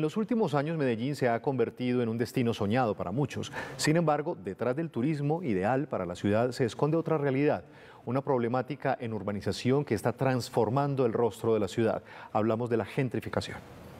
En los últimos años Medellín se ha convertido en un destino soñado para muchos. Sin embargo, detrás del turismo ideal para la ciudad se esconde otra realidad, una problemática en urbanización que está transformando el rostro de la ciudad. Hablamos de la gentrificación.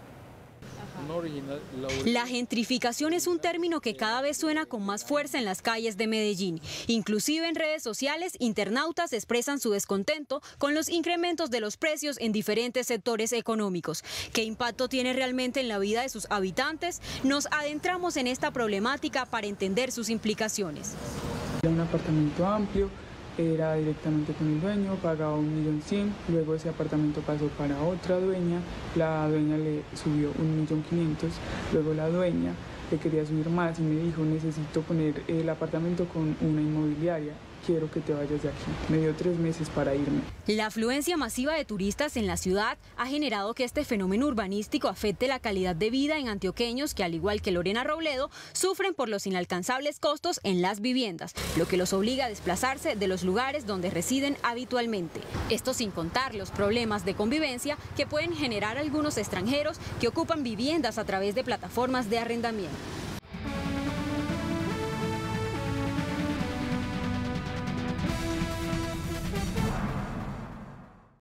La gentrificación es un término que cada vez suena con más fuerza en las calles de Medellín. Inclusive en redes sociales, internautas expresan su descontento con los incrementos de los precios en diferentes sectores económicos. ¿Qué impacto tiene realmente en la vida de sus habitantes? Nos adentramos en esta problemática para entender sus implicaciones. Era un apartamento amplio. Era directamente con el dueño, pagaba 1.100.000, luego ese apartamento pasó para otra dueña, la dueña le subió 1.500.000, luego la dueña le quería subir más y me dijo: necesito poner el apartamento con una inmobiliaria, quiero que te vayas de aquí. Me dio 3 meses para irme. La afluencia masiva de turistas en la ciudad ha generado que este fenómeno urbanístico afecte la calidad de vida en antioqueños que, al igual que Lorena Robledo, sufren por los inalcanzables costos en las viviendas, lo que los obliga a desplazarse de los lugares donde residen habitualmente. Esto sin contar los problemas de convivencia que pueden generar algunos extranjeros que ocupan viviendas a través de plataformas de arrendamiento.